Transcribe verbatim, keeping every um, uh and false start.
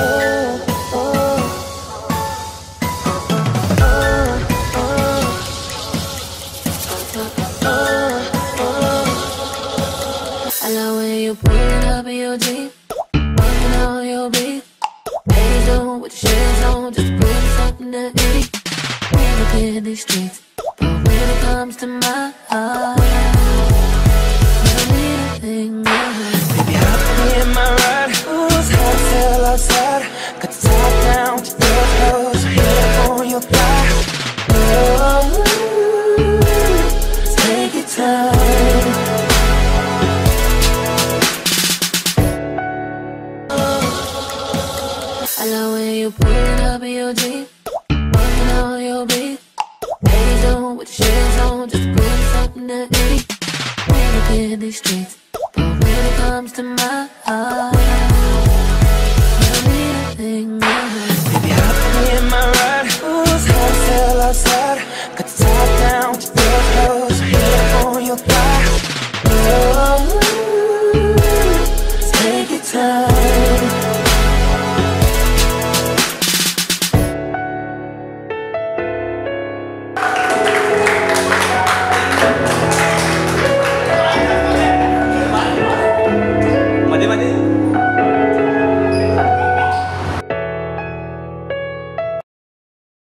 I love when you pull it up in your jeans, working on your beat. Ladies on with your shades on, just put something to eat. Never in these streets, but when it comes to my heart, I need a thing. Baby, hop me in my ride. Ooh, it's hot as hell outside. Got the top down with your clothes, hair on your thigh. Oh, take your time. I love when you pull it up in your jeans, working on your beat. Ladies on with your shades on, just put something to eat. Never in these streets, but when it comes to my heart,